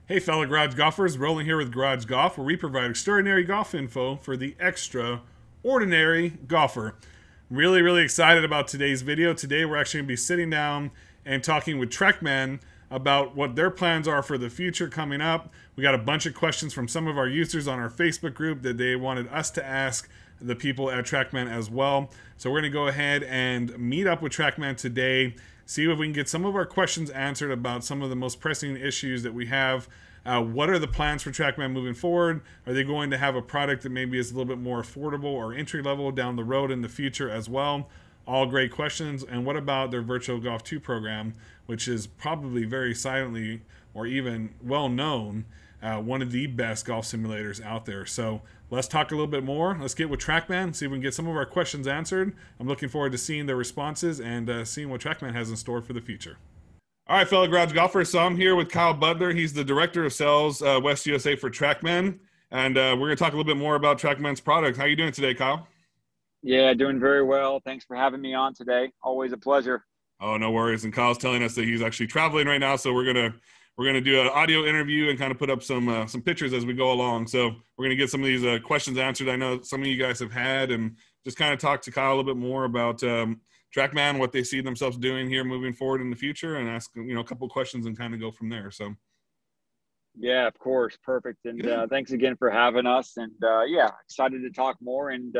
Hey, fellow garage golfers, rolling here with Garage Golf, where we provide extraordinary golf info for the extraordinary golfer. Really, really excited about today's video. Today, we're actually going to be sitting down and talking with Trackman about what their plans are for the future coming up. We got a bunch of questions from some of our users on our Facebook group that they wanted us to ask the people at Trackman as well. So we're going to go ahead and meet up with Trackman today, see if we can get some of our questions answered about some of the most pressing issues that we have. What are the plans for Trackman moving forward? Are they going to have a product that maybe is a little bit more affordable or entry level down the road in the future as well? All great questions. And what about their Virtual Golf 2 program, which is probably very silently or even well known, one of the best golf simulators out there. So let's talk a little bit more. Let's get with Trackman, see if we can get some of our questions answered. I'm looking forward to seeing their responses and seeing what Trackman has in store for the future. All right, fellow garage golfers. So I'm here with Kyle Butler. He's the director of sales West USA for Trackman. And we're going to talk a little bit more about Trackman's product. How are you doing today, Kyle? Yeah, doing very well. Thanks for having me on today. Always a pleasure. Oh, no worries. And Kyle's telling us that he's actually traveling right now, so we're gonna do an audio interview and kind of put up some pictures as we go along. So we're gonna get some of these questions answered. I know some of you guys have had, and just kind of talk to Kyle a little bit more about Trackman, what they see themselves doing here moving forward in the future, and ask a couple questions and kind of go from there. So. Yeah, of course. Perfect. And thanks again for having us. And yeah, excited to talk more and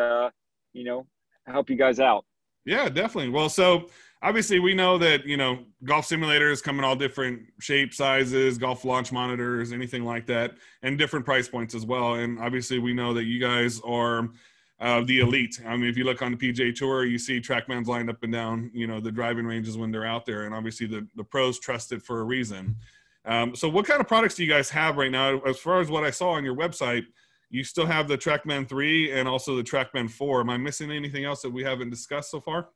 help you guys out. Yeah, definitely. Well, so obviously we know that, golf simulators come in all different shapes, sizes, golf launch monitors, anything like that, and different price points as well. And obviously we know that you guys are the elite. I mean, if you look on the PGA Tour, you see Trackman's lined up and down, the driving ranges when they're out there. And obviously the pros trust it for a reason. So what kind of products do you guys have right now? As far as what I saw on your website, you still have the Trackman 3 and also the Trackman 4. Am I missing anything else that we haven't discussed so far?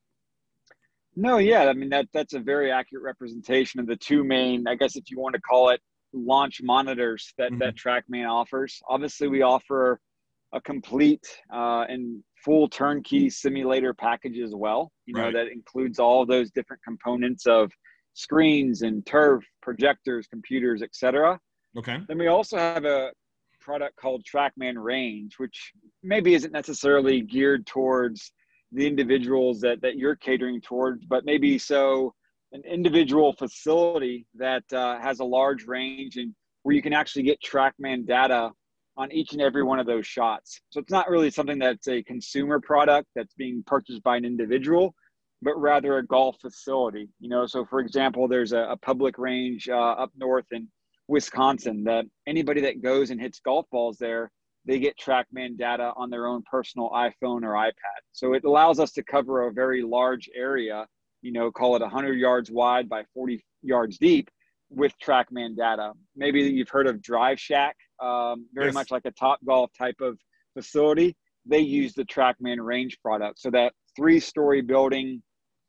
No, yeah. I mean, that's a very accurate representation of the two main, I guess if you want to call it, launch monitors that Trackman offers. Obviously, we offer a complete and full turnkey simulator package as well, Right. that includes all of those different components of screens and turf, projectors, computers, etc. Okay. Then we also have a product called Trackman Range, which maybe isn't necessarily geared towards the individuals that you're catering towards, but maybe so an individual facility that has a large range and where you can actually get Trackman data on each and every one of those shots. So it's not really something that's a consumer product that's being purchased by an individual, but rather a golf facility. So for example, there's a public range up north in Wisconsin that anybody that goes and hits golf balls there, they get Trackman data on their own personal iPhone or iPad. So it allows us to cover a very large area, call it 100 yards wide by 40 yards deep with Trackman data. Maybe you've heard of Drive Shack, very Yes. much like a Top Golf type of facility. They use the Trackman Range product. So that 3-story building,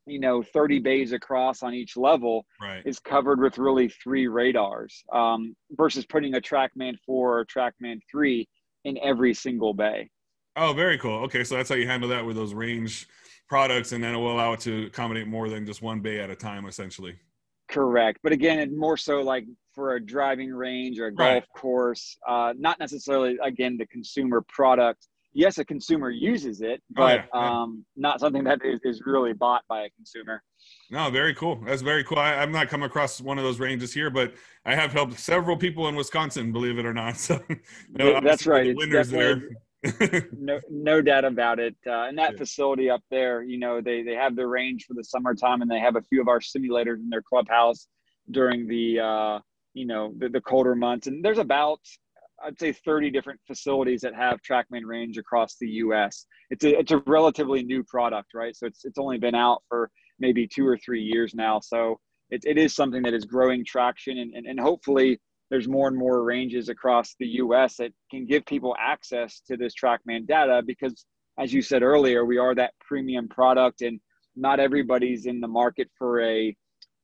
30 bays across on each level Right. is covered with really 3 radars versus putting a Trackman 4 or Trackman 3 in every single bay. Oh, very cool. Okay, so that's how you handle that with those range products, and then it will allow it to accommodate more than just one bay at a time, essentially. Correct. But again, it more so like for a driving range or a Right. golf course, not necessarily, again, the consumer product. Yes, a consumer uses it, Oh, but yeah. Yeah. not something that is really bought by a consumer. No, very cool. That's very cool. I've not come across one of those ranges here, but I have helped several people in Wisconsin, believe it or not. So, That's obviously we're right. the It's winners definitely there. no doubt about it. And that Yeah. facility up there, they have the range for the summertime, and they have a few of our simulators in their clubhouse during the colder months. And there's about, I'd say, 30 different facilities that have Trackman Range across the U.S. It's a relatively new product, right? So it's only been out for maybe 2 or 3 years now. So it is something that is growing traction, and hopefully there's more and more ranges across the U.S. that can give people access to this Trackman data because, as you said earlier, we are that premium product, and not everybody's in the market for a,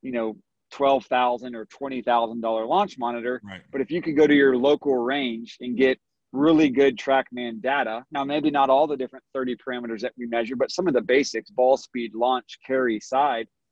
$12,000 or $20,000 launch monitor. Right. But if you could go to your local range and get really good Trackman data, now maybe not all the different 30 parameters that we measure, but some of the basics, ball speed, launch, carry, side,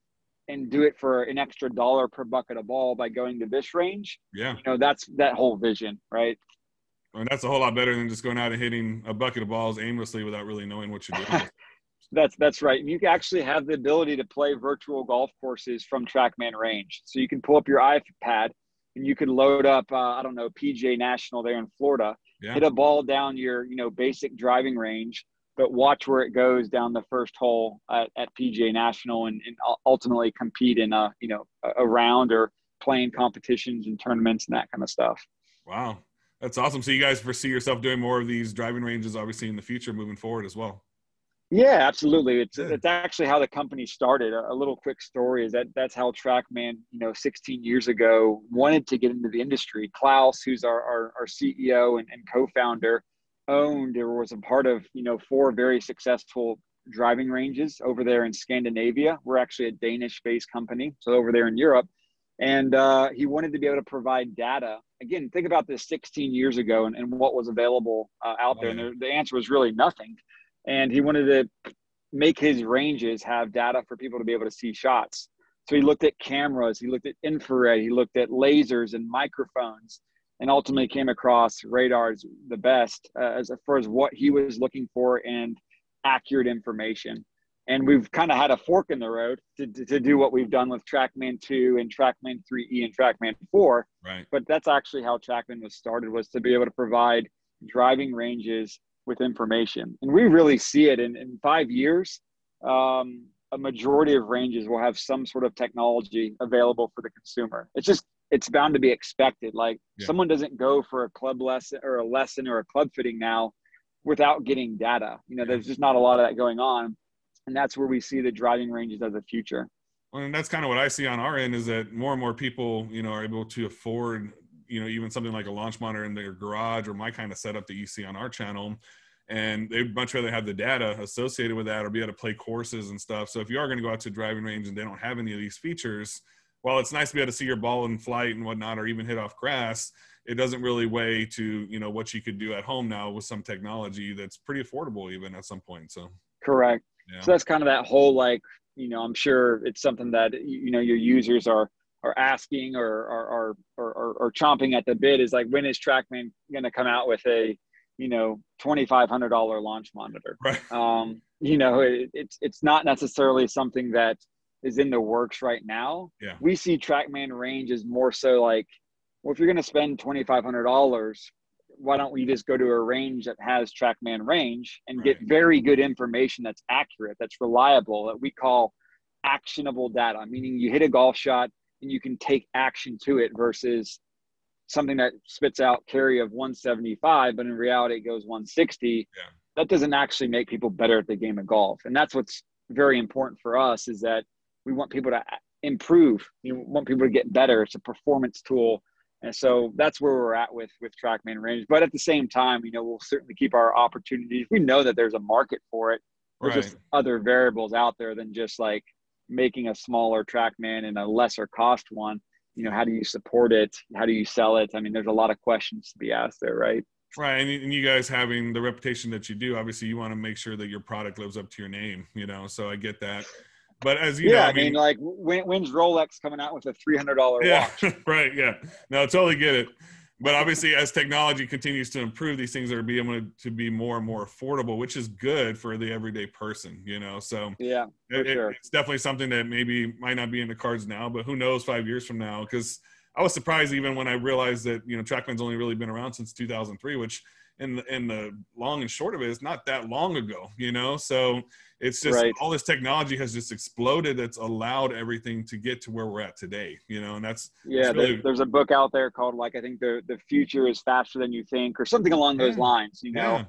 and do it for an extra dollar per bucket of ball by going to this range, Yeah. that's that whole vision, right? And that's a whole lot better than just going out and hitting a bucket of balls aimlessly without really knowing what you're doing. That's right. And you actually have the ability to play virtual golf courses from Trackman Range. So you can pull up your iPad and you can load up, I don't know, PGA National there in Florida, Yeah. hit a ball down your, basic driving range, but watch where it goes down the first hole at PGA National and ultimately compete in a round or playing competitions and tournaments and that kind of stuff. Wow. That's awesome. So you guys foresee yourself doing more of these driving ranges, obviously, in the future moving forward as well? Yeah, absolutely. It's Good. actually how the company started. A little quick story is that's how Trackman, 16 years ago wanted to get into the industry. Klaus, who's our CEO and co-founder, owned or was a part of, 4 very successful driving ranges over there in Scandinavia. We're actually a Danish-based company, so over there in Europe. And he wanted to be able to provide data. Again, think about this 16 years ago and what was available out there. And the answer was really nothing. And he wanted to make his ranges have data for people to be able to see shots. So he looked at cameras, he looked at infrared, he looked at lasers and microphones, and ultimately came across radar as the best as far as what he was looking for and accurate information. And we've kind of had a fork in the road to do what we've done with Trackman 2 and Trackman 3E and Trackman 4. Right. But that's actually how Trackman was started, was to be able to provide driving ranges with information. And we really see it in 5 years. A majority of ranges will have some sort of technology available for the consumer. It's bound to be expected. Like someone doesn't go for a club lesson or a club fitting now without getting data. There's just not a lot of that going on. And that's where we see the driving ranges as a future. Well, and that's kind of what I see on our end, is that more and more people, are able to afford, even something like a launch monitor in their garage or my kind of setup that you see on our channel. And they'd much rather have the data associated with that or be able to play courses and stuff. So if you are going to go out to a driving range and they don't have any of these features, while it's nice to be able to see your ball in flight and whatnot, or even hit off grass, it doesn't really weigh to, what you could do at home now with some technology that's pretty affordable even at some point. So correct. Yeah. So that's kind of that whole, I'm sure it's something that, your users are asking or chomping at the bit, is like, when is Trackman going to come out with a, $2,500 launch monitor? Right. It's not necessarily something that is in the works right now. Yeah. We see Trackman Range as more so like, well, if you're going to spend $2,500, why don't we just go to a range that has Trackman Range and get very good information that's accurate, that's reliable, that we call actionable data, meaning you hit a golf shot and you can take action to it, versus something that spits out carry of 175, but in reality it goes 160. Yeah. That doesn't actually make people better at the game of golf. And that's what's very important for us, is that we want people to improve. We want people to get better. It's a performance tool. And so that's where we're at with Trackman Range. But at the same time, we'll certainly keep our opportunities. We know that there's a market for it. There's just other variables out there than just like making a smaller Trackman and a lesser cost one. How do you support it? How do you sell it? I mean, there's a lot of questions to be asked there, right? Right. And you guys having the reputation that you do, obviously you want to make sure that your product lives up to your name, so I get that. But as you know, I mean, like, when's Rolex coming out with a $300 watch? Right. Yeah. No, I totally get it. But obviously, as technology continues to improve, these things are being able to be more and more affordable, which is good for the everyday person, So yeah, sure. It's definitely something that maybe might not be in the cards now, but who knows 5 years from now? Because I was surprised even when I realized that, Trackman's only really been around since 2003, which in the long and short of it is not that long ago, So it's just all this technology has just exploded. That's allowed everything to get to where we're at today, and that's really... there's a book out there called, like, I think the future is faster than you think, or something along those lines,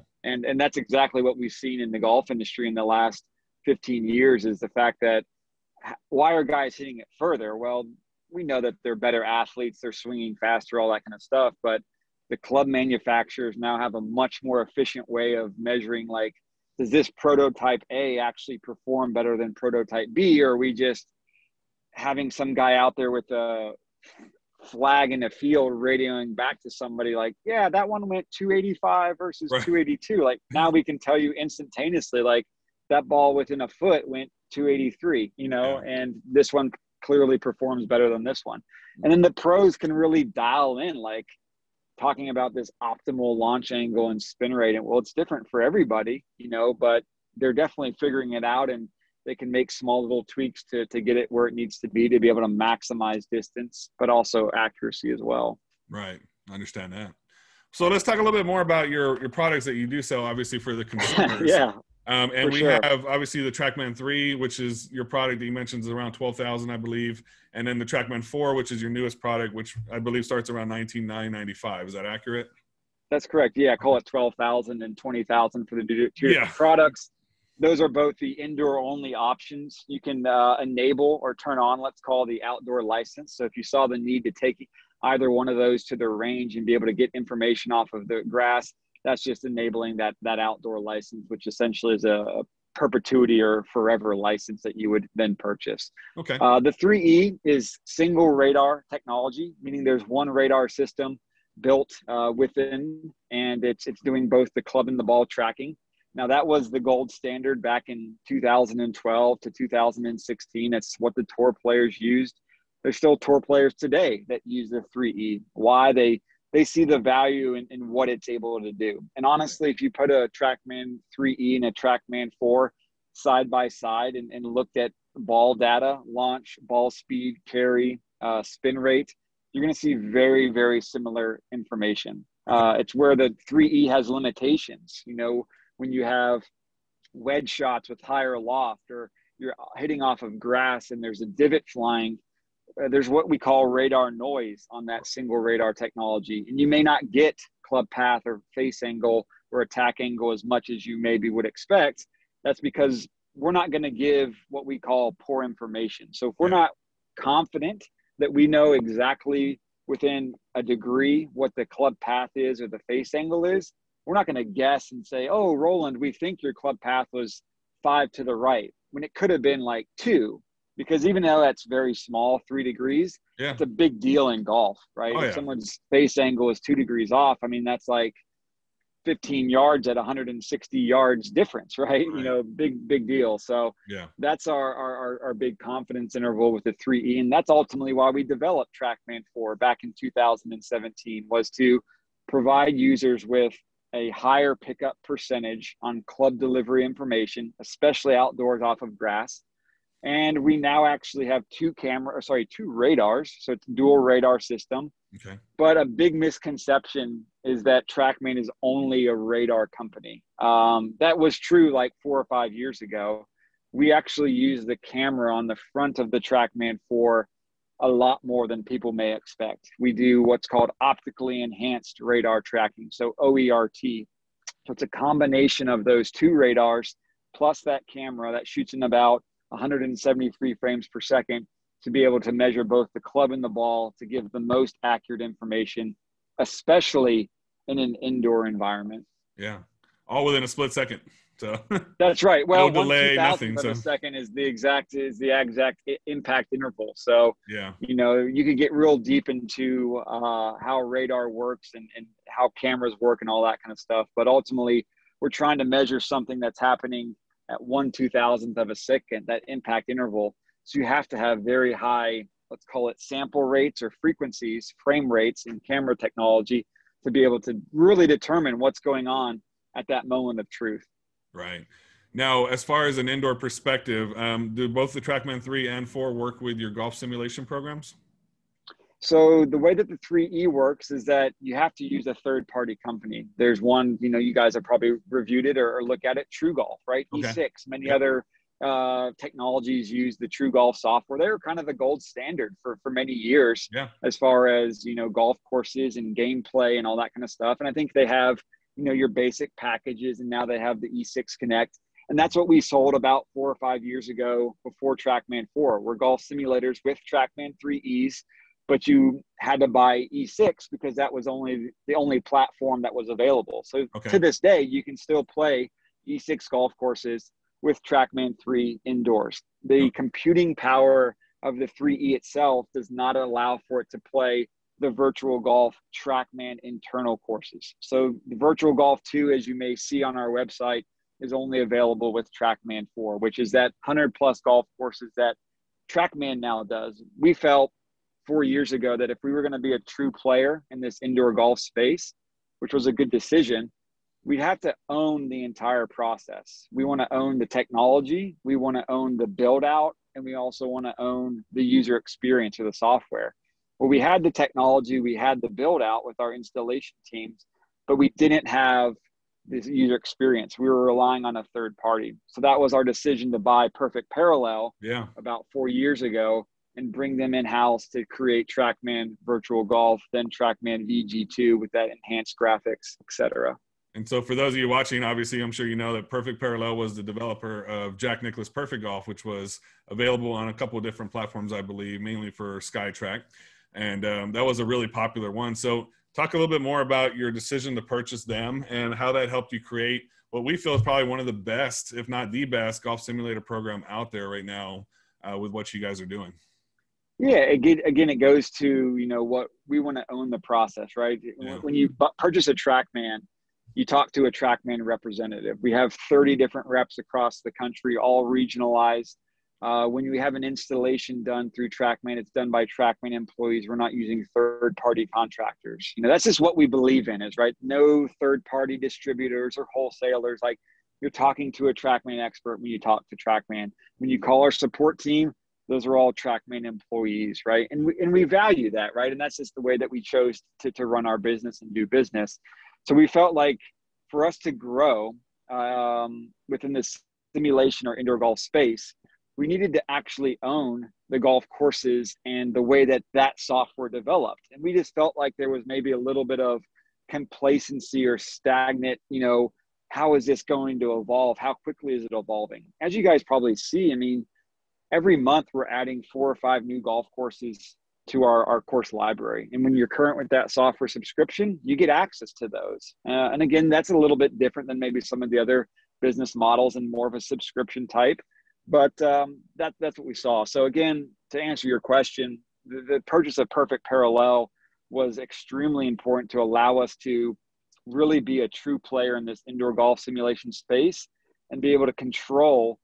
and that's exactly what we've seen in the golf industry in the last 15 years, is the fact that, why are guys hitting it further? Well, we know that they're better athletes, they're swinging faster, all that kind of stuff, but the club manufacturers now have a much more efficient way of measuring, like, does this prototype A actually perform better than prototype B? Or are we just having some guy out there with a flag in the field radioing back to somebody like, yeah, that one went 285 versus 282. Like, now we can tell you instantaneously, like, that ball within a foot went 283, and this one clearly performs better than this one. And then the pros can really dial in, like talking about this optimal launch angle and spin rate. And well, it's different for everybody, you know, but they're definitely figuring it out, and they can make small little tweaks to get it where it needs to be be able to maximize distance, but also accuracy as well. Right. I understand that. So let's talk a little bit more about your products that you do sell, obviously, for the consumers. Yeah. And we sure. have obviously the Trackman 3, which is your product that you mentioned is around 12,000, I believe. And then the Trackman 4, which is your newest product, which I believe starts around 19,995. Is that accurate? That's correct. Yeah. Call it 12,000 and 20,000 for the two Yeah. different products. Those are both the indoor only options. You can enable or turn on, let's call the outdoor license. So if you saw the need to take either one of those to the range and be able to get information off of the grass, that's just enabling that outdoor license, which essentially is a perpetuity or forever license that you would then purchase. Okay. The 3E is single radar technology, meaning there's one radar system built within, and it's doing both the club and the ball tracking. Now, that was the gold standard back in 2012 to 2016. That's what the tour players used. There's still tour players today that use the 3E. Why? They see the value in what it's able to do. And honestly, if you put a Trackman 3E and a Trackman 4 side by side and looked at ball data, launch, ball speed, carry, spin rate, you're going to see very, very similar information. It's where the 3E has limitations. You know, when you have wedge shots with higher loft, or you're hitting off of grass and there's a divot flying, there's what we call radar noise on that single radar technology. And you may not get club path or face angle or attack angle as much as you maybe would expect. That's because we're not going to give what we call poor information. So if we're not confident that we know exactly within a degree what the club path is or the face angle is, we're not going to guess and say, oh, Roland, we think your club path was 5 to the right, when it could have been like 2, because even though that's very small, 3 degrees, it's a big deal in golf, right? If someone's face angle is 2 degrees off, I mean, that's like 15 yards at 160 yards difference, right? You know, big deal. So that's our big confidence interval with the 3E. And that's ultimately why we developed Trackman 4 back in 2017, was to provide users with a higher pickup percentage on club delivery information, especially outdoors off of grass. And we now actually have two radars. So it's a dual radar system. Okay. But a big misconception is that Trackman is only a radar company. That was true like 4 or 5 years ago. We actually use the camera on the front of the Trackman 4 a lot more than people may expect. We do what's called optically enhanced radar tracking, so OERT. So it's a combination of those two radars plus that camera that shoots in about 173 frames per second to be able to measure both the club and the ball to give the most accurate information, especially in an indoor environment. Yeah, all within a split second. So that's right. Well, no delay, 1/2000th nothing. of a second is the exact impact interval. So you know, you could get real deep into how radar works and how cameras work and all that kind of stuff. But ultimately, we're trying to measure something that's happening at 1/2000th of a second, that impact interval. So you have to have very high, let's call it sample rates or frequencies, frame rates in camera technology to be able to really determine what's going on at that moment of truth. Right. Now, as far as an indoor perspective, do both the Trackman 3 and 4 work with your golf simulation programs? So the way that the 3E works is that you have to use a third-party company. There's one, you know, you guys have probably reviewed it or look at it, True Golf, right? Okay. E6, many other technologies use the True Golf software. They were kind of the gold standard for many years as far as, you know, golf courses and gameplay and all that kind of stuff. And I think they have, you know, your basic packages, and now they have the E6 Connect. And that's what we sold about 4 or 5 years ago before Trackman 4. We're golf simulators with Trackman 3Es, but you had to buy E6 because that was the only platform that was available. So to this day, you can still play E6 golf courses with Trackman 3 indoors. The computing power of the 3E itself does not allow for it to play the virtual golf Trackman internal courses. So the virtual golf 2, as you may see on our website, is only available with Trackman 4, which is that 100+ golf courses that Trackman now does. We felt 4 years ago that if we were going to be a true player in this indoor golf space, which was a good decision, we'd have to own the entire process. We want to own the technology, we want to own the build out, and we also want to own the user experience of the software. Well, we had the technology, we had the build out with our installation teams, but we didn't have this user experience. We were relying on a third party. So that was our decision to buy Perfect Parallel about 4 years ago and bring them in-house to create Trackman Virtual Golf, then Trackman VG2 with that enhanced graphics, et cetera. And so for those of you watching, obviously, I'm sure you know that Perfect Parallel was the developer of Jack Nicklaus Perfect Golf, which was available on a couple of different platforms, I believe, mainly for SkyTrack. And that was a really popular one. So talk a little bit more about your decision to purchase them and how that helped you create what we feel is probably one of the best, if not the best, golf simulator program out there right now with what you guys are doing. Yeah, again, it goes to, what we want to own the process, right? Yeah. When you purchase a Trackman, you talk to a Trackman representative. We have 30 different reps across the country, all regionalized. When we have an installation done through Trackman, it's done by Trackman employees. We're not using third-party contractors. That's just what we believe in, is right. No third-party distributors or wholesalers. Like, you're talking to a Trackman expert when you talk to Trackman. When you call our support team, those are all Trackman employees, right? And we value that, right? And that's just the way that we chose to run our business and do business. So we felt like for us to grow within this simulation or indoor golf space, we needed to actually own the golf courses and the way that software developed. And we just felt like there was maybe a little bit of complacency or stagnant, how is this going to evolve? How quickly is it evolving? As you guys probably see, every month we're adding 4 or 5 new golf courses to our course library. And when you're current with that software subscription, you get access to those. And again, that's a little bit different than maybe some of the other business models and more of a subscription type. But that's what we saw. So again, to answer your question, the purchase of Perfect Parallel was extremely important to allow us to really be a true player in this indoor golf simulation space and be able to control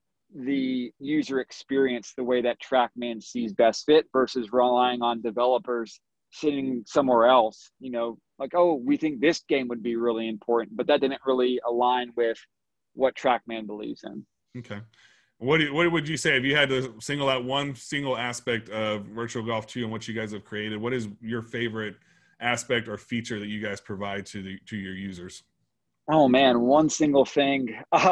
the user experience the way that Trackman sees best fit versus relying on developers sitting somewhere else, like, oh, we think this game would be really important, but that didn't really align with what Trackman believes in. Okay. What would you say if you had to single out one single aspect of Virtual Golf 2 and what you guys have created? What is your favorite aspect or feature that you guys provide to your users? Oh man, one single thing.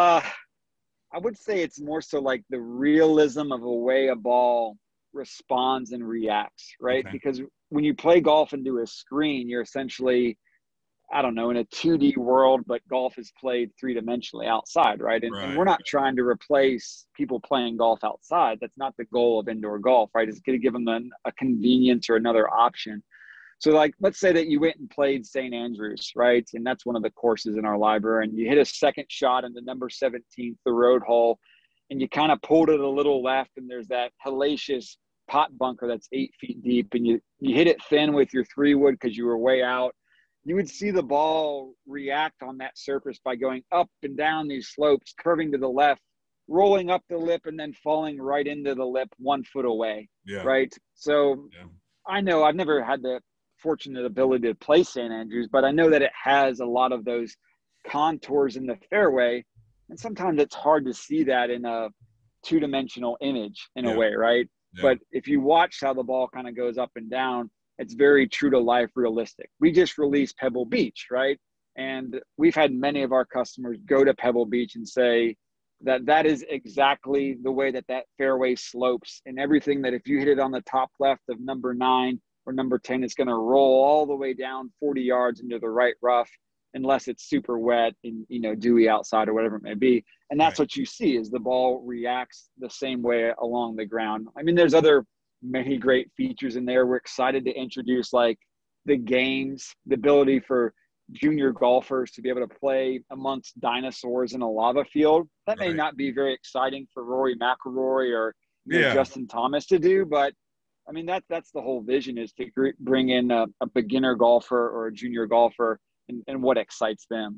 I would say it's more so like the realism of the way a ball responds and reacts, right? Okay. Because when you play golf into a screen, you're essentially, I don't know, in a 2D world, but golf is played 3-dimensionally outside, right? And we're not trying to replace people playing golf outside. That's not the goal of indoor golf, right? It's going to give them a convenience or another option. So like, let's say that you went and played St. Andrews, right? And that's one of the courses in our library. And you hit a second shot in the number 17th, the road hole, and you kind of pulled it a little left. And there's that hellacious pot bunker that's 8 feet deep. And you hit it thin with your 3-wood because you were way out. You would see the ball react on that surface by going up and down these slopes, curving to the left, rolling up the lip, and then falling right into the lip 1 foot away, right? So I know I've never had the fortunate ability to play St. Andrews, but I know that it has a lot of those contours in the fairway, and sometimes it's hard to see that in a 2-dimensional image in a way, right? But if you watch how the ball kind of goes up and down, it's very true to life, realistic. We just released Pebble Beach, right? And we've had many of our customers go to Pebble Beach and say that is exactly the way that fairway slopes, and everything that if you hit it on the top left of number 9 or number 10, it's going to roll all the way down 40 yards into the right rough, unless it's super wet and, dewy outside or whatever it may be. And that's what you see is the ball reacts the same way along the ground. There's many great features in there. We're excited to introduce like the games, the ability for junior golfers to be able to play amongst dinosaurs in a lava field. That may not be very exciting for Rory McIlroy or Justin Thomas to do, but that's the whole vision, is to bring in a beginner golfer or a junior golfer and what excites them.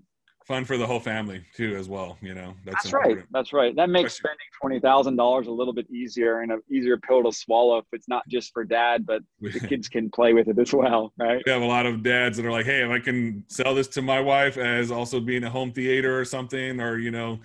Fun for the whole family too, as well. You know, that's That's right. important. That's right. That makes Especially, spending $20,000 a little bit easier and an easier pill to swallow if it's not just for dad, but we, the kids can play with it as well, right? we have a lot of dads that are like, hey, if I can sell this to my wife as also being a home theater or something, or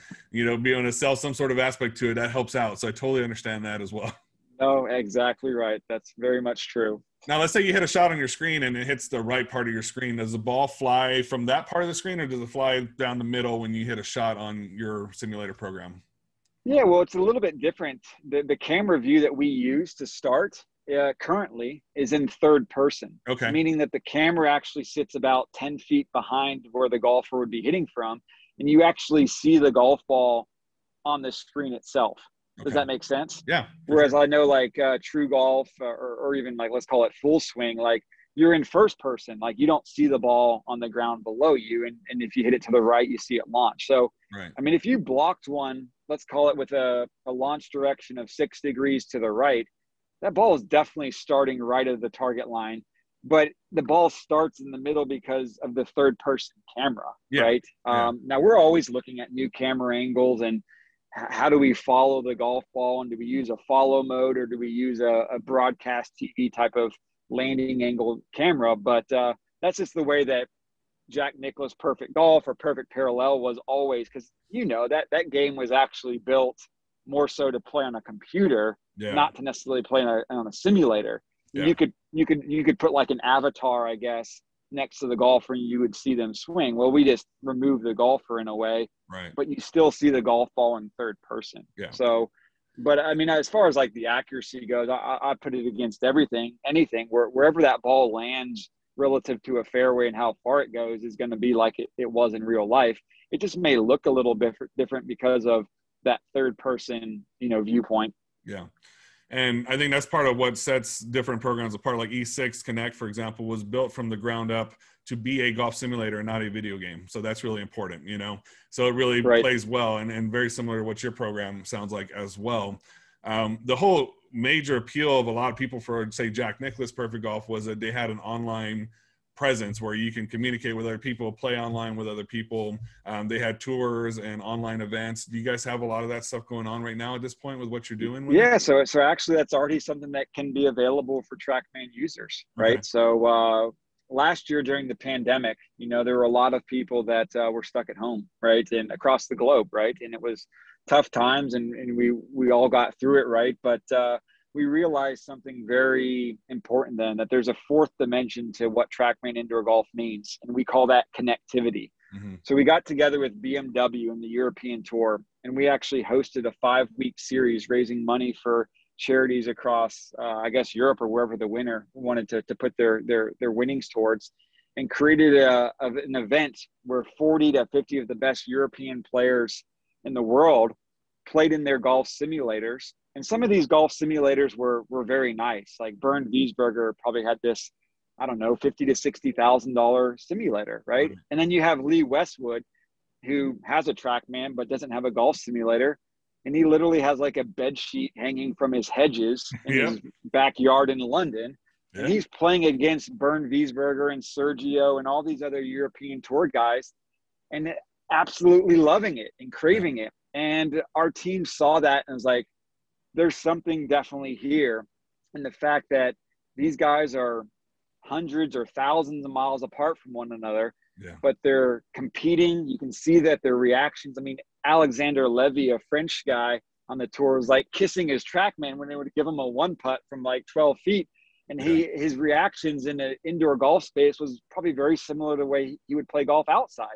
being able to sell some sort of aspect to it, that helps out. So I totally understand that as well. No, exactly right. That's very much true. Now, let's say you hit a shot on your screen and it hits the right part of your screen. Does the ball fly from that part of the screen, or does it fly down the middle when you hit a shot on your simulator program? Yeah, well, it's a little bit different. The camera view that we use to start currently is in third person, Okay. meaning that the camera actually sits about 10 feet behind where the golfer would be hitting from, and you actually see the golf ball on the screen itself. Does Okay. that make sense? Yeah. Whereas Sure. I know like True Golf or even like let's call it Full Swing, like you're in first person, like you don't see the ball on the ground below you, and if you hit it to the right, you see it launch. So, Right. I mean, if you blocked one, let's call it with a launch direction of 6 degrees to the right, that ball is definitely starting right at the target line. But the ball starts in the middle because of the third person camera, Yeah. right? Yeah. Now we're always looking at new camera angles and how do we follow the golf ball, and do we use a follow mode or do we use a broadcast TV type of landing angle camera? But that's just the way that Jack Nicklaus Perfect Golf or Perfect Parallel was always, because that game was actually built more so to play on a computer, Yeah. not to necessarily play on a simulator. And Yeah. you could put like an avatar, I guess, next to the golfer and you would see them swing. Well, we just removed the golfer in a way, Right. but you still see the golf ball in third person. Yeah. So, but I mean, as far as like the accuracy goes, I put it against anything wherever that ball lands relative to a fairway and how far it goes is going to be like it was in real life. It just may look a little bit different because of that third person, viewpoint. Yeah. And I think that's part of what sets different programs apart. Like E6 Connect, for example, was built from the ground up to be a golf simulator and not a video game. So that's really important, So it really Right. plays well and very similar to what your program sounds like as well. The whole major appeal of a lot of people for, say, Jack Nicklaus Perfect Golf was that they had an online presence where you can communicate with other people, play online with other people. They had tours and online events. Do you guys have a lot of that stuff going on right now at this point with what you're doing with it? Yeah, so actually that's already something that can be available for Trackman users, Okay. right? So last year during the pandemic, there were a lot of people that were stuck at home, right? And across the globe, right? And it was tough times and we all got through it, right? But we realized something very important then, that there's a fourth dimension to what Trackman indoor golf means, and we call that connectivity. Mm-hmm. So we got together with BMW and the European Tour, and we actually hosted a 5-week series raising money for charities across, I guess, Europe or wherever the winner wanted to put their winnings towards, and created an event where 40 to 50 of the best European players in the world played in their golf simulators. And some of these golf simulators were very nice. Like Bernd Wiesberger probably had this, I don't know, $50,000 to $60,000 simulator, right? Mm-hmm. And then you have Lee Westwood, who has a Trackman but doesn't have a golf simulator, and he literally has like a bed sheet hanging from his hedges in his backyard in London, and he's playing against Bernd Wiesberger and Sergio and all these other European tour guys, and absolutely loving it and craving it. And our team saw that and was like, there's something definitely here. And the fact that these guys are hundreds or thousands of miles apart from one another, but they're competing. You can see that their reactions. I mean, Alexander Levy, a French guy on the tour, was like kissing his Trackman when they would give him a one putt from like 12 feet. And his reactions in an indoor golf space was probably very similar to the way he would play golf outside,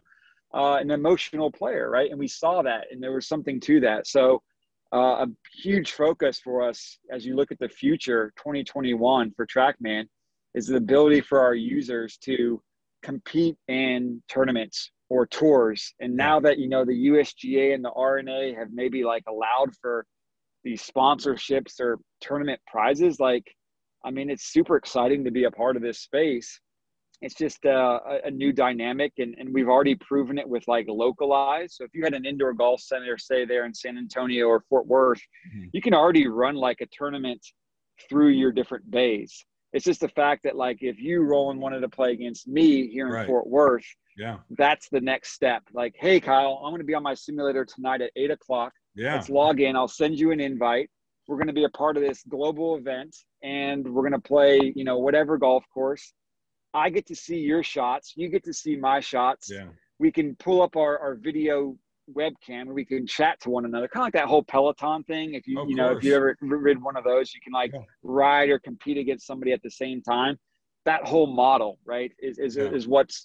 an emotional player, right? And we saw that, and there was something to that. So a huge focus for us as you look at the future, 2021 for Trackman, is the ability for our users to compete in tournaments or tours. And now that, the USGA and the RNA have maybe like allowed for these sponsorships or tournament prizes, it's super exciting to be a part of this space. It's just a new dynamic, and we've already proven it with like localized. So if you had an indoor golf center, say there in San Antonio or Fort Worth, you can already run like a tournament through your different bays. It's just the fact that like if you Roland wanted to play against me here in Right. Fort Worth, Yeah. that's the next step. Like, hey Kyle, I'm going to be on my simulator tonight at 8 o'clock. Yeah. Let's log in. I'll send you an invite. We're going to be a part of this global event, and we're going to play, you know, whatever golf course. I get to see your shots. You get to see my shots. Yeah. We can pull up our video webcam and we can chat to one another. Kind of like that whole Peloton thing. If you, Of you know, if you course. ever rid one of those, you can like Yeah. ride or compete against somebody at the same time. That whole model, right, Yeah. is what's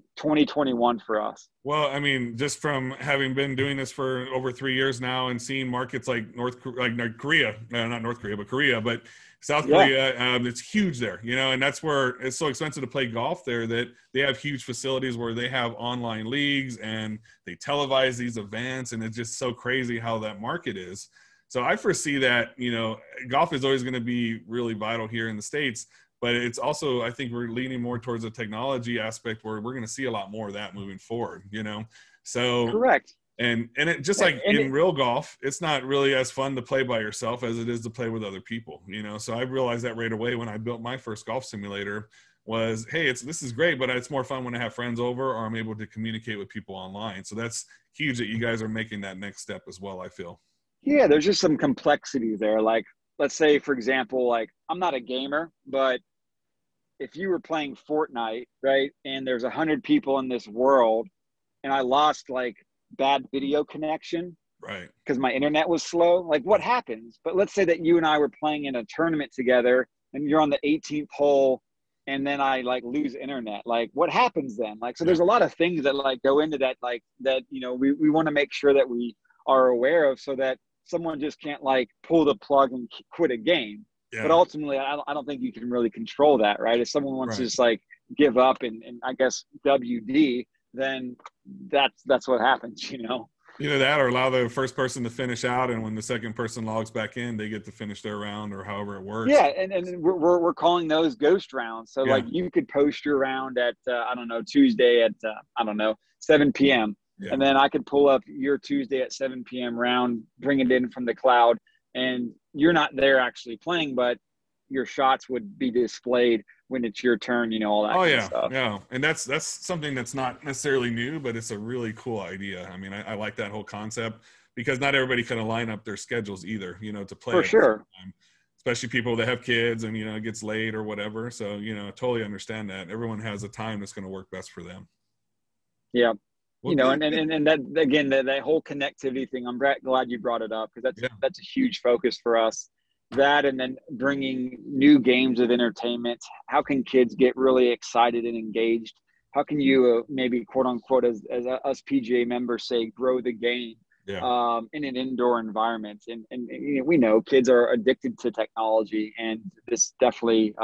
2021 for us. Well, I mean, just from having been doing this for over 3 years now and seeing markets like North Korea, not North Korea, but Korea, but South Yeah. Korea, it's huge there, you know, and that's where it's so expensive to play golf there that they have huge facilities where they have online leagues and they televise these events, and it's just so crazy how that market is. So I foresee that, you know, golf is always going to be really vital here in the States. But it's also, I think we're leaning more towards a technology aspect where we're going to see a lot more of that moving forward, you know? So, Correct. and it just like And in real golf, it's not really as fun to play by yourself as it is to play with other people, you know? So I realized that right away when I built my first golf simulator was, hey, this is great, but it's more fun when I have friends over or I'm able to communicate with people online. So that's huge that you guys are making that next step as well, I feel. yeah, there's just some complexity there. Like, let's say, for example, like I'm not a gamer, but if you were playing Fortnite, right, and there's 100 people in this world, and I lost like bad video connection Right. because my internet was slow, like what happens? But let's say that you and I were playing in a tournament together, and you're on the 18th hole, and then I like lose internet. Like what happens then? Like so, Yeah. there's a lot of things that like go into that, like that. You know, we want to make sure that we are aware of, so that someone just can't like pull the plug and quit a game. But Yeah. ultimately, I don't think you can really control that, right? If someone wants to Right. just like give up and I guess WD, then that's what happens, you know? Either that or allow the first person to finish out, and when the second person logs back in, they get to finish their round or however it works. Yeah, and we're calling those ghost rounds. So Yeah. like you could post your round at I don't know, Tuesday at I don't know, 7 p.m. Yeah. And then I could pull up your Tuesday at 7 p.m. round, bring it in from the cloud, and you're not there actually playing, but your shots would be displayed when it's your turn, you know, all that Oh kind of yeah, stuff. yeah, and that's something that's not necessarily new, but it's a really cool idea. I mean, I like that whole concept because not everybody can align up their schedules either, you know, to play For at the same sure. time. Especially people that have kids and you know it gets late or whatever. So you know, totally understand that. Everyone has a time that's going to work best for them. Yeah. Well, You know, good. and that again, that whole connectivity thing, I'm glad you brought it up because Yeah, that's a huge focus for us. That and then bringing new games of entertainment. How can kids get really excited and engaged? How can you maybe quote unquote as us PGA members say grow the game yeah. in an indoor environment? And you know, we know kids are addicted to technology, and this definitely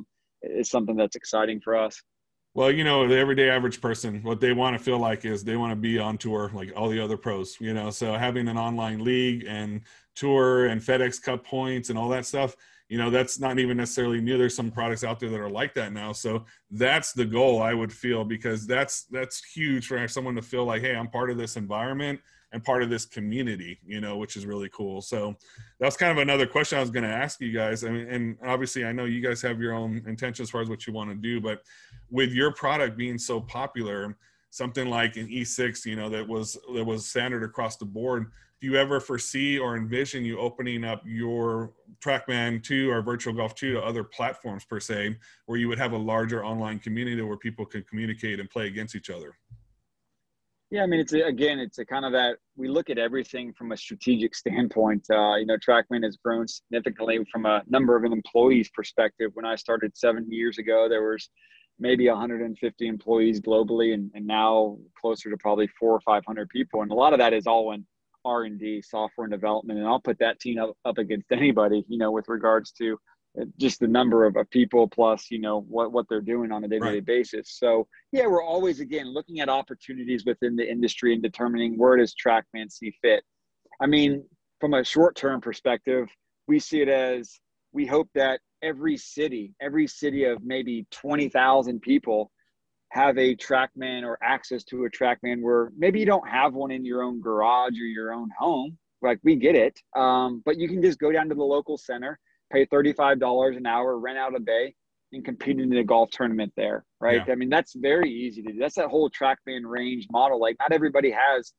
is something that's exciting for us. Well, you know, the everyday average person, what they want to feel like is they want to be on tour like all the other pros, you know. So having an online league and tour and FedEx Cup points and all that stuff, you know, that's not even necessarily new. There's some products out there that are like that now. So that's the goal I would feel because that's huge for someone to feel like, hey, I'm part of this environment and part of this community, you know, which is really cool. So that's kind of another question I was going to ask you guys. I mean, and obviously I know you guys have your own intention as far as what you want to do, but with your product being so popular, something like an E6, you know, that was standard across the board, do you ever foresee or envision you opening up your Trackman 2 or Virtual Golf 2 to other platforms per se, where you would have a larger online community where people could communicate and play against each other? Yeah, I mean, it's a kind of that we look at everything from a strategic standpoint. You know, Trackman has grown significantly from a number of employees perspective. When I started 7 years ago, there was maybe 150 employees globally, and now closer to probably 400 or 500 people. And a lot of that is all in R&D, software and development. And I'll put that team up against anybody, you know, with regards to just the number of people plus, you know, what they're doing on a day-to-day Right. basis. So yeah, we're always, again, looking at opportunities within the industry and determining where does Trackman see fit. I mean, from a short-term perspective, we see it as we hope that every city of maybe 20,000 people have a Trackman or access to a Trackman where maybe you don't have one in your own garage or your own home. Like we get it. But you can just go down to the local center, pay $35 an hour, rent out a bay, and competing in a golf tournament there, right? Yeah. I mean, that's very easy to do. That's that whole Trackman range model. Like, not everybody has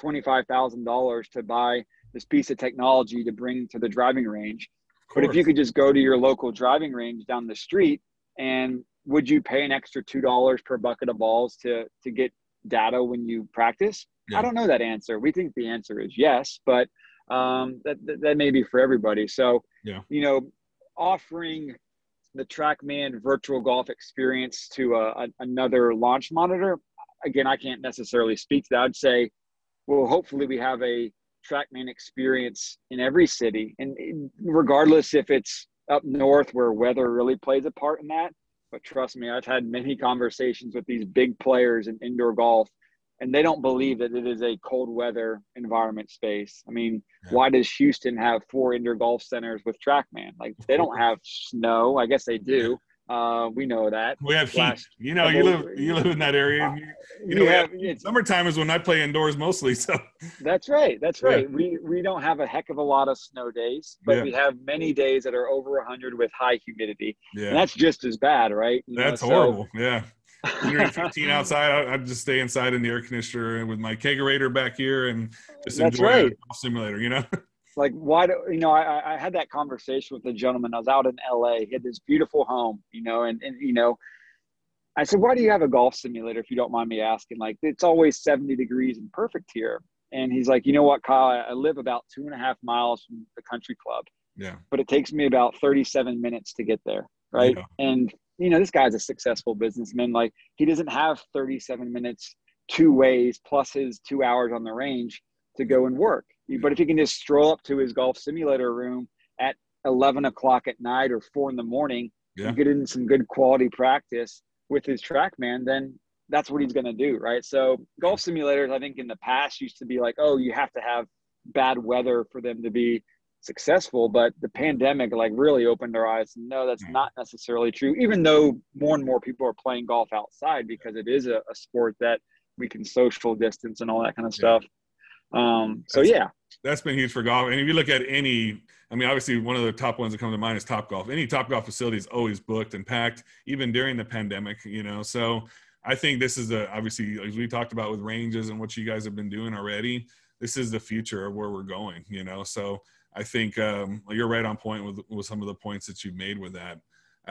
$25,000 to buy this piece of technology to bring to the driving range. Of But if you course. could just go to your local driving range down the street, and would you pay an extra $2 per bucket of balls to get data when you practice? I Yeah. don't know that answer. We think the answer is yes, but that may be for everybody. So, Yeah. offering the Trackman virtual golf experience to another launch monitor, again, I can't necessarily speak to that. I'd say, well, hopefully we have a Trackman experience in every city, and regardless if it's up north where weather really plays a part in that. But trust me, I've had many conversations with these big players in indoor golf, and they don't believe that it is a cold weather environment space. I mean, Yeah. why does Houston have 4 indoor golf centers with Trackman? Like, Of they don't course. have snow. I guess they Yeah. do. We know that. We have heat. Last You know, couple, you live in that area, uh, and we we have have heat. it's Summertime is when I play indoors mostly. So That's right. That's yeah. right. We don't have a heck of a lot of snow days, but Yeah. we have many days that are over 100 with high humidity, and Yeah. that's just as bad, right? That's So horrible. Yeah. 115 outside. I just stay inside in the air conditioner with my kegerator back here and just that's enjoy a right. golf simulator, you know? Like, why do I had that conversation with a gentleman. I was out in LA. He had this beautiful home, and I said, why do you have a golf simulator, if you don't mind me asking? Like, it's always 70 degrees and perfect here. And he's like, you know what, Kyle, I live about 2.5 miles from the country club, Yeah. but it takes me about 37 minutes to get there. Right. Yeah. And, this guy's a successful businessman. Like, he doesn't have 37 minutes 2 ways plus his 2 hours on the range to go and work. But if he can just stroll up to his golf simulator room at 11 o'clock at night or 4 in the morning Yeah. and get in some good quality practice with his Trackman, then that's what he's going to do. Right. So golf simulators, I think in the past used to be like, oh, you have to have bad weather for them to be successful. But the pandemic like really opened our eyes. No, that's Yeah. not necessarily true, even though more and more people are playing golf outside because it is a sport that we can social distance and all that kind of Yeah. stuff. So That's, yeah. that's been huge for golf. And if you look at any, I mean, obviously one of the top ones that come to mind is Top Golf. Any Top Golf facility is always booked and packed, even during the pandemic, So I think this is obviously, as we talked about with ranges and what you guys have been doing already, this is the future of where we're going, So I think you're right on point with some of the points that you've made with that.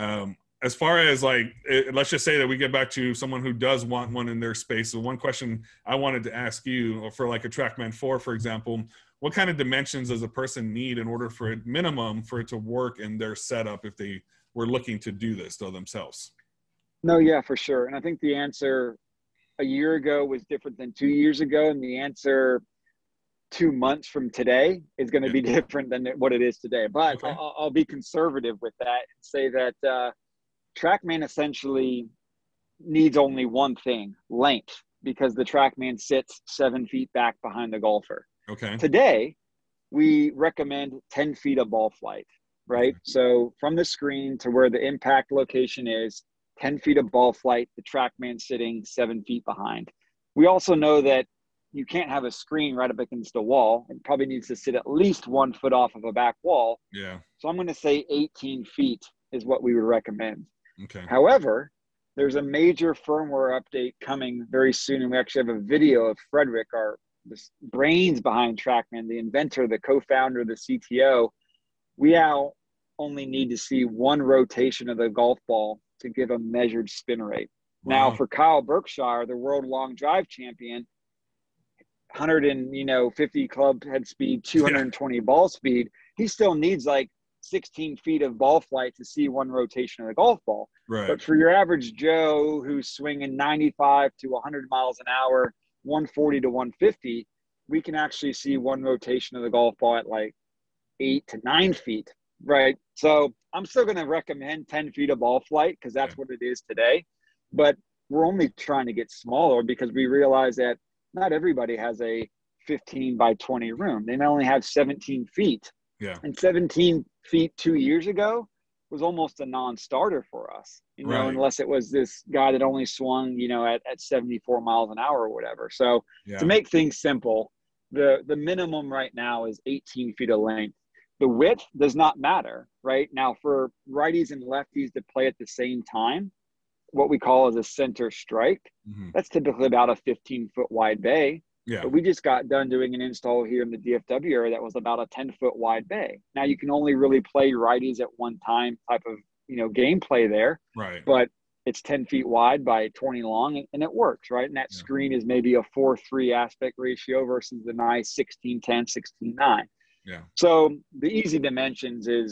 As far as let's just say that we get back to someone who does want one in their space. So one question I wanted to ask you for like a Trackman 4, for example, what kind of dimensions does a person need in order for it minimum for it to work in their setup if they were looking to do this though themselves? No, yeah, for sure. And I think the answer a year ago was different than 2 years ago. And the answer 2 months from today is going to be different than what it is today. But Okay. I'll be conservative with that and say that Trackman essentially needs only one thing: length, because the Trackman sits 7 feet back behind the golfer. Okay. Today, we recommend 10 feet of ball flight, right? Okay. So from the screen to where the impact location is, 10 feet of ball flight, the Trackman sitting 7 feet behind. We also know that you can't have a screen right up against the wall. It probably needs to sit at least 1 foot off of a back wall. Yeah. So I'm going to say 18 feet is what we would recommend. Okay. However, there's a major firmware update coming very soon, and we actually have a video of Frederick, the brains behind Trackman, the inventor, the co-founder, the CTO. We now only need to see one rotation of the golf ball to give a measured spin rate. Wow. Now, for Kyle Berkshire, the world long drive champion, 150 club head speed, 220 ball speed, he still needs like 16 feet of ball flight to see one rotation of the golf ball. Right. But for your average Joe who's swinging 95 to 100 miles an hour, 140 to 150, we can actually see one rotation of the golf ball at like 8 to 9 feet, right? So I'm still going to recommend 10 feet of ball flight because that's what it is today. But we're only trying to get smaller because we realize that not everybody has a 15 by 20 room. They only have 17 feet. Yeah. And 17 feet 2 years ago was almost a non-starter for us, Right. unless it was this guy that only swung, at 74 miles an hour or whatever. So to make things simple, the minimum right now is 18 feet of length. The width does not matter, right? Now, for righties and lefties to play at the same time, what we call as a center strike, that's typically about a 15-foot wide bay. Yeah. But we just got done doing an install here in the DFW area that was about a 10-foot wide bay. Now, you can only really play righties at one time type of, gameplay there. Right. But it's 10 feet wide by 20 long, and it works, right? And that screen is maybe a 4:3 aspect ratio versus the nice 16:10, 16:9. Yeah. So the easy dimensions is,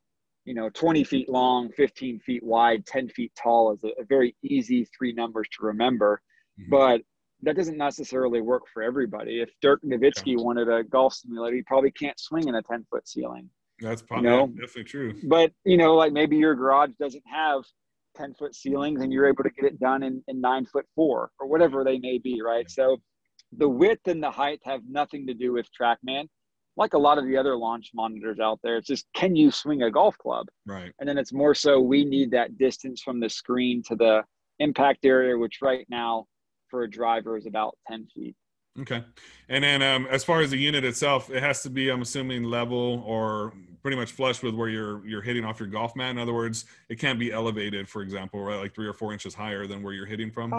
20 feet long, 15 feet wide, 10 feet tall is a very easy three numbers to remember. But that doesn't necessarily work for everybody. If Dirk Nowitzki wanted a golf simulator, he probably can't swing in a 10-foot ceiling. That's probably definitely true. But, like maybe your garage doesn't have 10-foot ceilings and you're able to get it done in 9'4" or whatever they may be, right? So the width and the height have nothing to do with Trackman. Like a lot of the other launch monitors out there, it's just, can you swing a golf club? Right. And then it's more so we need that distance from the screen to the impact area, which right now for a driver is about 10 feet. Okay. And then as far as the unit itself, it has to be, I'm assuming, level or pretty much flush with where you're hitting off your golf mat. In other words, it can't be elevated, for example, right? Like 3 or 4 inches higher than where you're hitting from.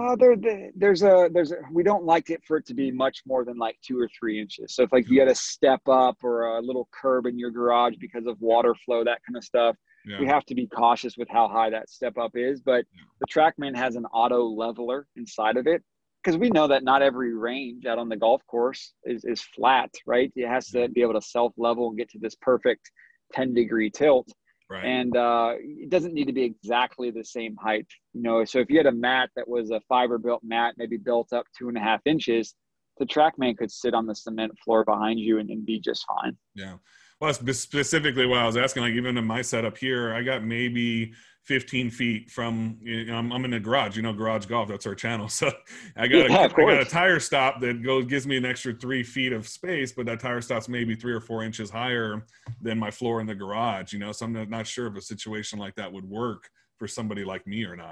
We don't like it for it to be much more than like 2 or 3 inches. So if you had a step up or a little curb in your garage because of water flow, that kind of stuff, we have to be cautious with how high that step up is. But the Trackman has an auto leveler inside of it, because we know that not every range out on the golf course is flat, right? It has to be able to self-level and get to this perfect 10-degree tilt. Right. And it doesn't need to be exactly the same height. So if you had a mat that was a fiber-built mat, maybe built up 2.5 inches, the Trackman could sit on the cement floor behind you and be just fine. Yeah. Well, that's specifically what I was asking. Like, even in my setup here, I got maybe 15 feet from, I'm in a garage, Garage Golf, that's our channel. So I got a tire stop that gives me an extra 3 feet of space, but that tire stop's maybe 3 or 4 inches higher than my floor in the garage, so I'm not sure if a situation like that would work for somebody like me or not,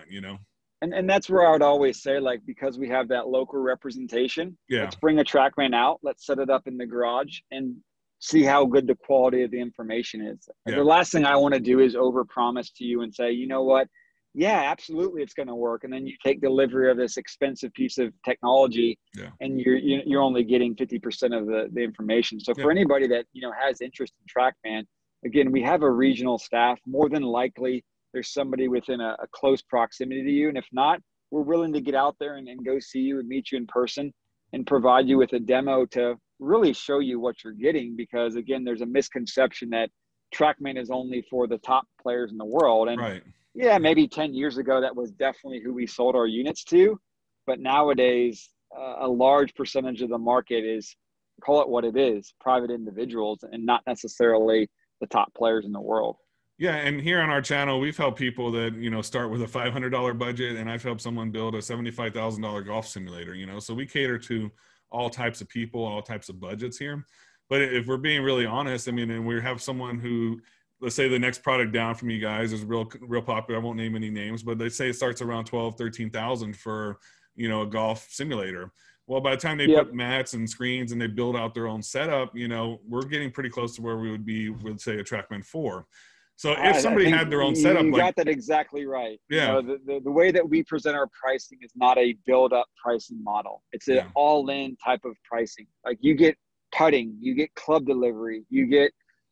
And that's where I would always say, like, because we have that local representation, let's bring a Trackman out, let's set it up in the garage and see how good the quality of the information is. The last thing I want to do is overpromise to you and say, you know what? Yeah, absolutely, it's going to work. And then you take delivery of this expensive piece of technology, and you're only getting 50% of the information. So for anybody that has interest in Trackman, again, we have a regional staff. More than likely, there's somebody within a close proximity to you, and if not, we're willing to get out there and go see you and meet you in person and provide you with a demo to really show you what you're getting. Because again, there's a misconception that Trackman is only for the top players in the world. And maybe 10 years ago, that was definitely who we sold our units to. But nowadays, a large percentage of the market is, call it what it is, private individuals, and not necessarily the top players in the world. Yeah, and here on our channel, we've helped people that, start with a $500 budget, and I've helped someone build a $75,000 golf simulator, so we cater to all types of people, all types of budgets here. But if we're being really honest, and we have someone who, let's say the next product down from you guys is real popular. I won't name any names, but they say it starts around 12, 13,000 for, a golf simulator. Well, by the time they put mats and screens and they build out their own setup, we're getting pretty close to where we would be with, say, a Trackman 4. So if somebody had their own setup, you got that exactly right. Yeah. The way that we present our pricing is not a build-up pricing model. It's an all-in type of pricing. Like, you get putting, you get club delivery, you get,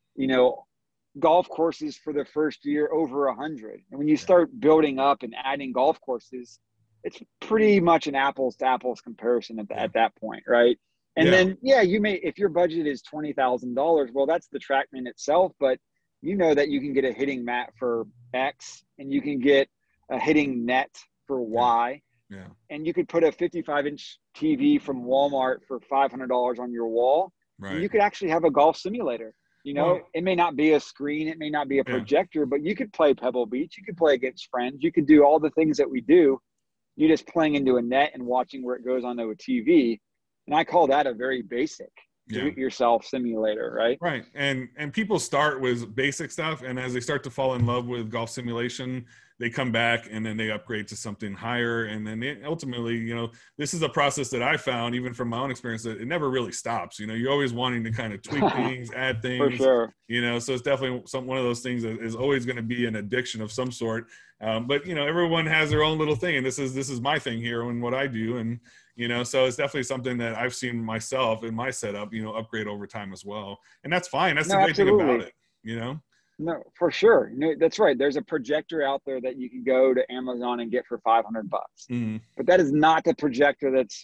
golf courses for the first year over 100. And when you start building up and adding golf courses, it's pretty much an apples to apples comparison at that point, right? And then, you may, if your budget is $20,000, well, that's the Trackman itself, but that you can get a hitting mat for X, and you can get a hitting net for Y. Yeah. And you could put a 55-inch TV from Walmart for $500 on your wall. Right. And you could actually have a golf simulator. It may not be a screen, it may not be a projector, but you could play Pebble Beach, you could play against friends, you could do all the things that we do. You're just playing into a net and watching where it goes onto a TV. And I call that a very basic do-it-yourself simulator, right? Right. And people start with basic stuff, and as they start to fall in love with golf simulation, they come back and then they upgrade to something higher. And then they, ultimately, you know, this is a process that I found, even from my own experience, that it never really stops. You know, you're always wanting to kind of tweak things, add For things, sure. you know, so it's definitely one of those things that is always going to be an addiction of some sort. But, you know, everyone has their own little thing, and this is my thing here and what I do. And, you know, so it's definitely something that I've seen myself in my setup, you know, upgrade over time as well. And that's fine. That's No, the great thing about absolutely. it, you know? No, for sure. No, that's right. There's a projector out there that you can go to Amazon and get for 500 bucks. Mm, But that is not the projector that's,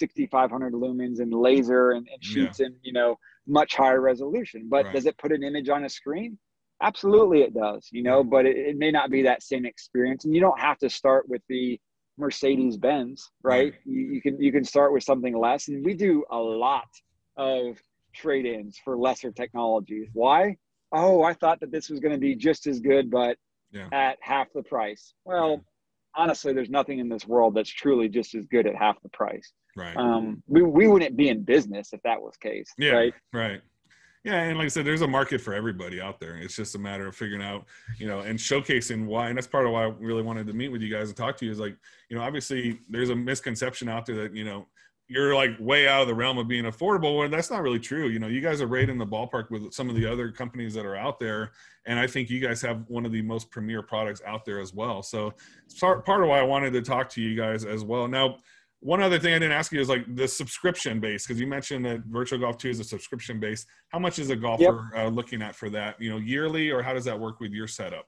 6,500 lumens and laser and yeah, shoots in, much higher resolution. But right. does it put an image on a screen? Absolutely it does, Yeah, but it may not be that same experience. And you don't have to start with the Mercedes Benz, right. right? You can start with something less. And we do a lot of trade-ins for lesser technologies. Why? Oh, I thought that this was going to be just as good, but Yeah, at half the price. yeah, Well, honestly, there's nothing in this world that's truly just as good at half the price. right. We wouldn't be in business if that was the case, Yeah, right? right. Yeah, and like I said, there's a market for everybody out there. It's just a matter of figuring out, you know, and showcasing why. And that's part of why I really wanted to meet with you guys and talk to you is like, you know, obviously there's a misconception out there that, you know, you're like way out of the realm of being affordable. And that's not really true. You know, you guys are right in the ballpark with some of the other companies that are out there. And I think you guys have one of the most premier products out there as well. So it's part of why I wanted to talk to you guys as well. Now, one other thing I didn't ask you is like the subscription base, because you mentioned that Virtual Golf 2 is a subscription base. How much is a Yep. golfer looking at for that? You know, yearly, or how does that work with your setup?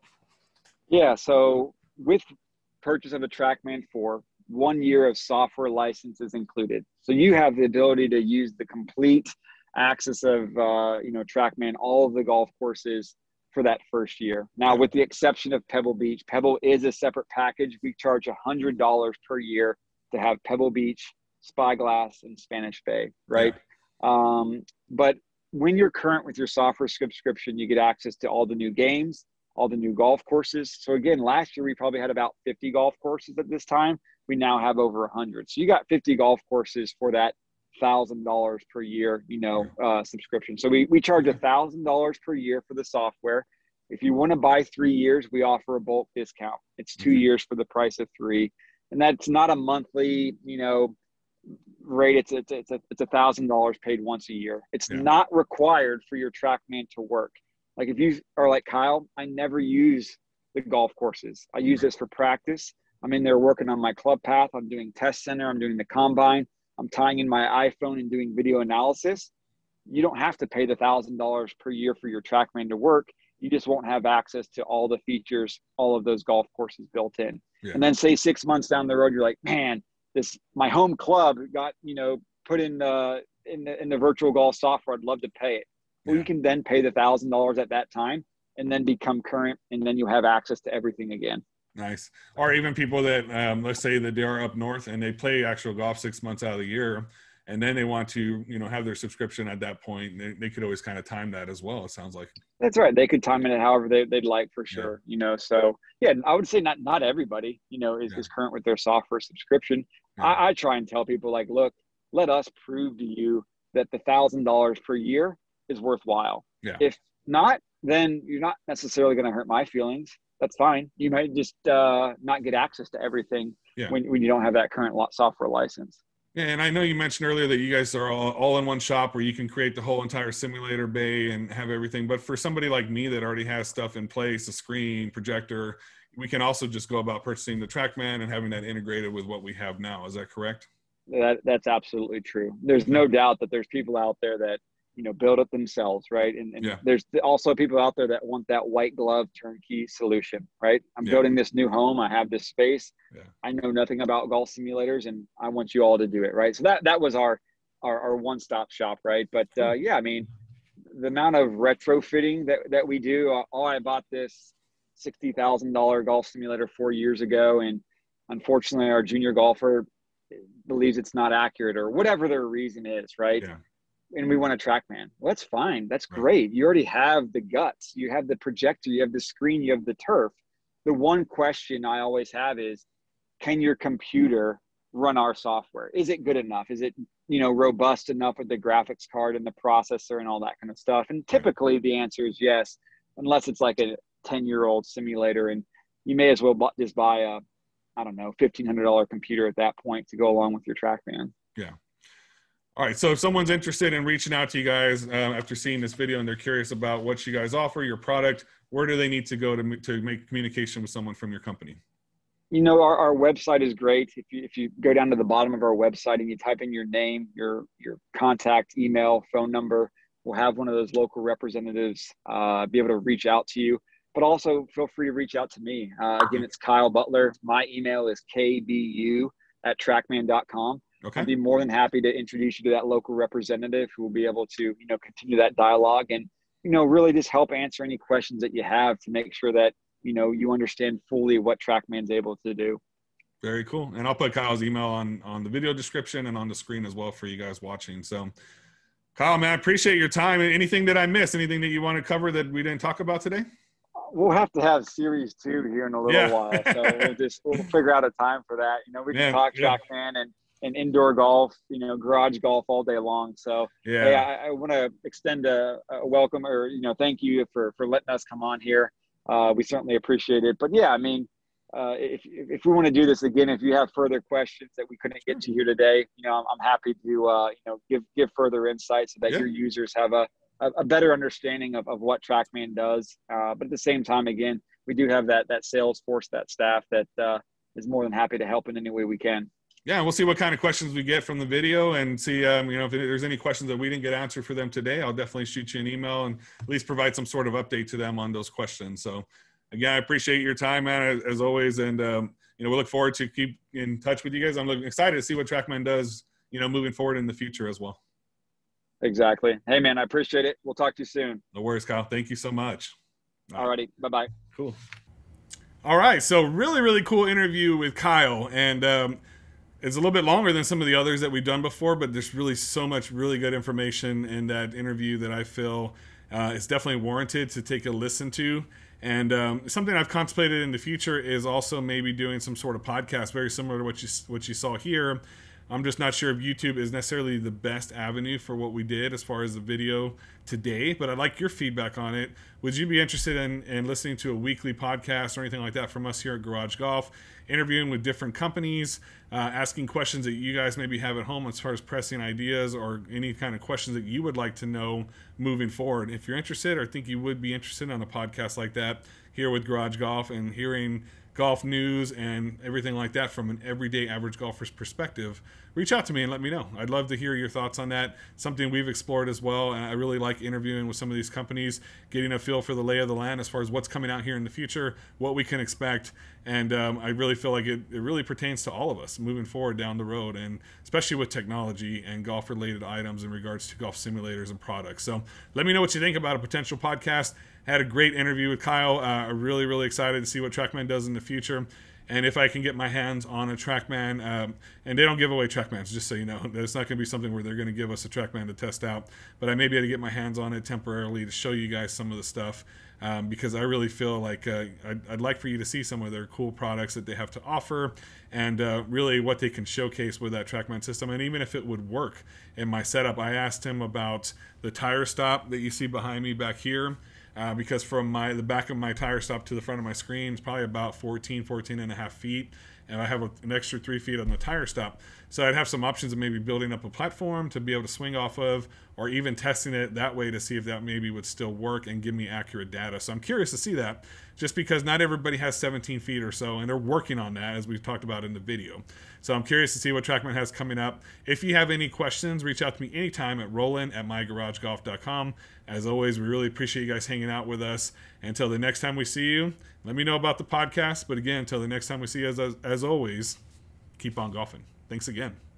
Yeah. So with purchase of a Trackman 4, 1 year of software license is included. So you have the ability to use the complete access of, Trackman, all of the golf courses for that first year. Now, Yeah, with the exception of Pebble Beach, Pebble is a separate package. We charge $100 per year to have Pebble Beach, Spyglass, and Spanish Bay, yeah, right? But when you're current with your software subscription, you get access to all the new games, all the new golf courses. So again, last year we probably had about 50 golf courses at this time. We now have over 100. So you got 50 golf courses for that $1,000 per year, subscription. So we charge okay, $1,000 per year for the software. If you want to buy 3 years, we offer a bulk discount. It's two okay, years for the price of three, and that's not a monthly, rate. It's $1,000 paid once a year. It's yeah, not required for your Trackman to work. Like if you are like Kyle, I never use the golf courses. I use right, this for practice. I'm in there working on my club path. I'm doing test center. I'm doing the combine. I'm tying in my iPhone and doing video analysis. You don't have to pay the $1,000 per year for your Trackman to work. You just won't have access to all the features, all of those golf courses built in. yeah, And then say 6 months down the road, you're like, man, this my home club got put in the virtual golf software. I'd love to pay it. Well, you yeah. can then pay the $1,000 at that time, and then become current, and then you have access to everything again. Nice. Or even people that, let's say that they are up north and they play actual golf 6 months out of the year, and then they want to, you know, have their subscription at that point. They could always kind of time that as well. It sounds like. That's right. They could time it however they'd like for Yeah, sure. So yeah, I would say not everybody, is, yeah, is current with their software subscription. yeah, I try and tell people like, look, let us prove to you that the $1,000 per year is worthwhile. yeah, If not, then you're not necessarily going to hurt my feelings. That's fine. You might just not get access to everything yeah. when you don't have that current software license. Yeah, and I know you mentioned earlier that you guys are all in one shop where you can create the whole entire simulator bay and have everything. But for somebody like me that already has stuff in place, a screen, projector, we can also just go about purchasing the Trackman and having that integrated with what we have now. Is that correct? That's absolutely true. There's Okay. no doubt that there's people out there that build it themselves, right? And Yeah. there's also people out there that want that white glove turnkey solution, right? I'm Yeah. building this new home. I have this space. Yeah. I know nothing about golf simulators, and I want you all to do it, right? So that was our one stop shop, right? But Cool. yeah, I mean, the amount of retrofitting that we do. I bought this $60,000 golf simulator 4 years ago, and unfortunately, our junior golfer believes it's not accurate or whatever their reason is, right? Yeah. And we want a Trackman. Well, that's fine. That's Right. great. You already have the guts. You have the projector. You have the screen. You have the turf. The one question I always have is, can your computer run our software? Is it good enough? Is it, robust enough with the graphics card and the processor and all that kind of stuff? And Right. typically the answer is yes, unless it's like a 10-year-old simulator. And you may as well just buy a, I don't know, $1,500 computer at that point to go along with your Trackman. Yeah. All right. So if someone's interested in reaching out to you guys after seeing this video and they're curious about what you guys offer, your product, where do they need to go to make communication with someone from your company? Our website is great. If you go down to the bottom of our website and you type in your name, your contact, email, phone number, we'll have one of those local representatives be able to reach out to you. But also feel free to reach out to me. Again, it's Kyle Butler. My email is kbu@trackman.com. Okay. I'd be more than happy to introduce you to that local representative who will be able to, continue that dialogue and, really just help answer any questions that you have to make sure that, you understand fully what Trackman's able to do. Very cool. And I'll put Kyle's email on the video description and on the screen as well for you guys watching. So Kyle, man, I appreciate your time. Anything that I missed, anything that you want to cover that we didn't talk about today? We'll have to have series 2 here in a little while. So we'll figure out a time for that. We can talk Trackman and indoor golf, garage golf all day long. So hey, I want to extend a welcome or, thank you for letting us come on here. We certainly appreciate it. But yeah, I mean, if we want to do this again, if you have further questions that we couldn't get to here today, I'm happy to, give further insight so that your users have a better understanding of what Trackman does. But at the same time, again, we do have that sales force, that staff that is more than happy to help in any way we can. Yeah, we'll see what kind of questions we get from the video and see, if there's any questions that we didn't get answered for them today, I'll definitely shoot you an email and at least provide some sort of update to them on those questions. So again, I appreciate your time, man, as always. And, we look forward to keep in touch with you guys. I'm excited to see what Trackman does, moving forward in the future as well. Exactly. Hey, man, I appreciate it. We'll talk to you soon. No worries, Kyle. Thank you so much. All righty. Bye-bye. Cool. All right. So really, really cool interview with Kyle. And, it's a little bit longer than some of the others that we've done before, but there's really so much really good information in that interview that I feel is definitely warranted to take a listen to. And something I've contemplated in the future is also maybe doing some sort of podcast very similar to what you saw here. I'm just not sure if YouTube is necessarily the best avenue for what we did as far as the video today, but I'd like your feedback on it. Would you be interested in listening to a weekly podcast or anything like that from us here at Garage Golf, interviewing with different companies, asking questions that you guys maybe have at home as far as pressing ideas or any kind of questions that you would like to know moving forward? If you're interested or think you would be interested on a podcast like that here with Garage Golf and hearing golf news and everything like that from an everyday average golfer's perspective, reach out to me and let me know. I'd love to hear your thoughts on that. Something we've explored as well. And I really like interviewing with some of these companies, getting a feel for the lay of the land as far as what's coming out here in the future, what we can expect. And I really feel like it really pertains to all of us moving forward down the road, and especially with technology and golf related items in regards to golf simulators and products. So let me know what you think about a potential podcast. Had a great interview with Kyle. I'm really, really excited to see what Trackman does in the future. And if I can get my hands on a Trackman, and they don't give away Trackmans, just so you know. It's not going to be something where they're going to give us a Trackman to test out. But I may be able to get my hands on it temporarily to show you guys some of the stuff. Because I really feel like I'd like for you to see some of their cool products that they have to offer, and really what they can showcase with that Trackman system. And even if it would work in my setup, I asked him about the tire stop that you see behind me back here. Because from the back of my tire stop to the front of my screen is probably about 14 and a half feet. And I have an extra 3 feet on the tire stop. So I'd have some options of maybe building up a platform to be able to swing off of, or even testing it that way to see if that maybe would still work and give me accurate data. So I'm curious to see that, just because not everybody has 17 feet or so, and they're working on that, as we've talked about in the video. So I'm curious to see what Trackman has coming up. If you have any questions, reach out to me anytime at roland@mygaragegolf.com. As always, we really appreciate you guys hanging out with us. Until the next time we see you, let me know about the podcast. But again, until the next time we see you, as always, keep on golfing. Thanks again.